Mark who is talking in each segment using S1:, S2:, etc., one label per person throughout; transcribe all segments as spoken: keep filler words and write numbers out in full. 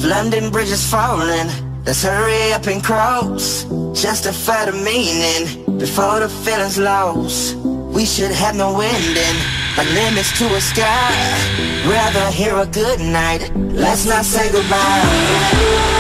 S1: London Bridge is falling, let's hurry up and cross. Justify the meaning before the feeling's lost. We should have no ending, like limits to a sky. Rather hear a good night, let's not say goodbye.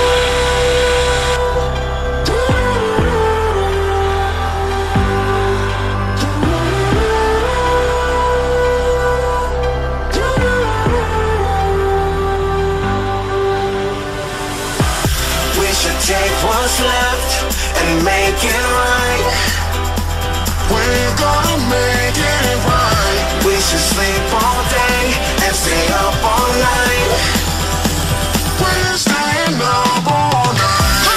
S1: Take what's left and make it right. We're gonna make it right. We should sleep all day and stay up all night. We're staying up all night.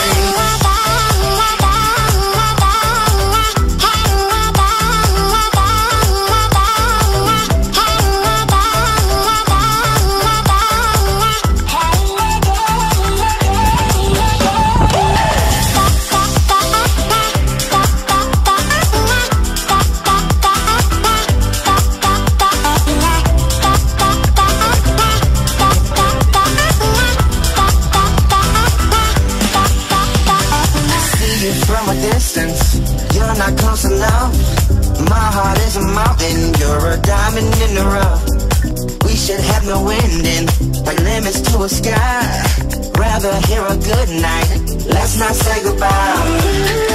S1: From a distance, you're not close enough. My heart is a mountain, you're a diamond in the rough. We should have no ending, like limits to a sky. Rather hear a good night, let's not say goodbye.